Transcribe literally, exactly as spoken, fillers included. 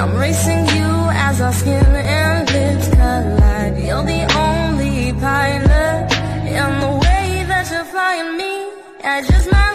I'm racing you as our skin and lips collide. You're the only pilot in the way that you're flying me. I just might